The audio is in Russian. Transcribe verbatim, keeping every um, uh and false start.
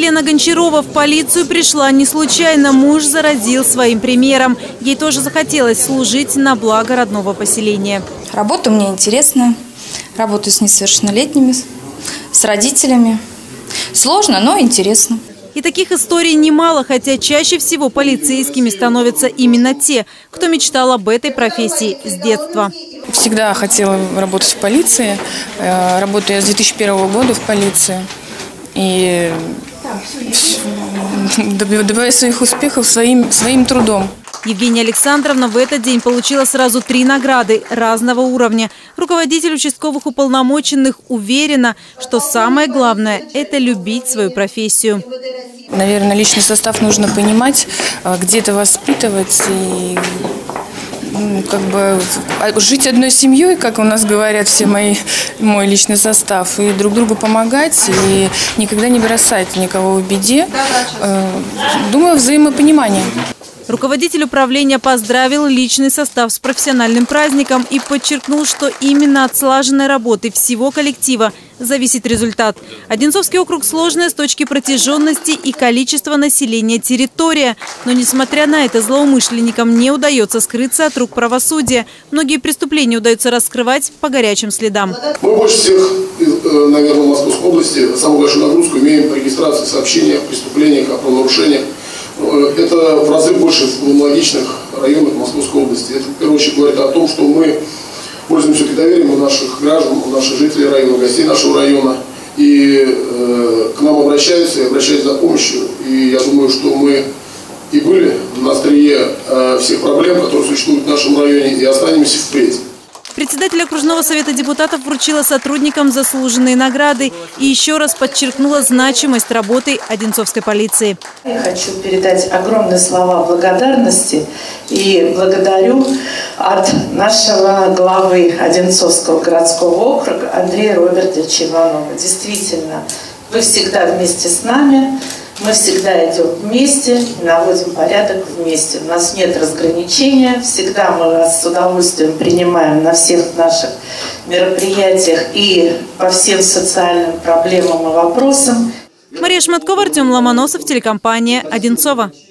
Елена Гончарова в полицию пришла не случайно. Муж заразил своим примером. Ей тоже захотелось служить на благо родного поселения. Работа мне интересная. Работаю с несовершеннолетними, с родителями. Сложно, но интересно. И таких историй немало, хотя чаще всего полицейскими становятся именно те, кто мечтал об этой профессии с детства. Всегда хотела работать в полиции. Работаю я с две тысячи первого года в полиции. И добиваюсь своих успехов своим, своим трудом. Евгения Александровна в этот день получила сразу три награды разного уровня. Руководитель участковых уполномоченных уверена, что самое главное – это любить свою профессию. Наверное, личный состав нужно понимать, где-то воспитывать и ну, как бы жить одной семьей, как у нас говорят все мои, мой личный состав, и друг другу помогать, и никогда не бросать никого в беде. Думаю, взаимопонимание. Руководитель управления поздравил личный состав с профессиональным праздником и подчеркнул, что именно от слаженной работы всего коллектива зависит результат. Одинцовский округ сложная с точки протяженности и количества населения территория. Но несмотря на это, злоумышленникам не удается скрыться от рук правосудия. Многие преступления удается раскрывать по горячим следам. Мы больше всех, наверное, в Московской области самую большую нагрузку имеем по регистрации сообщений о преступлениях, о правонарушениях. Это в разы больше в аналогичных районах Московской области. Это, в первую очередь, говорит о том, что мы пользуемся доверием у наших граждан, у наших жителей района, гостей нашего района. И э, к нам обращаются и обращаются за помощью. И я думаю, что мы и были на острие э, всех проблем, которые существуют в нашем районе, и останемся впредь. Председатель окружного совета депутатов вручила сотрудникам заслуженные награды и еще раз подчеркнула значимость работы Одинцовской полиции. Я хочу передать огромные слова благодарности и благодарю от нашего главы Одинцовского городского округа Андрея Робертовича Иванова. Действительно, вы всегда вместе с нами. Мы всегда идем вместе, наводим порядок вместе. У нас нет разграничения. Всегда мы вас с удовольствием принимаем на всех наших мероприятиях и по всем социальным проблемам и вопросам. Мария Шматкова, Артем Ломоносов, телекомпания «Одинцова».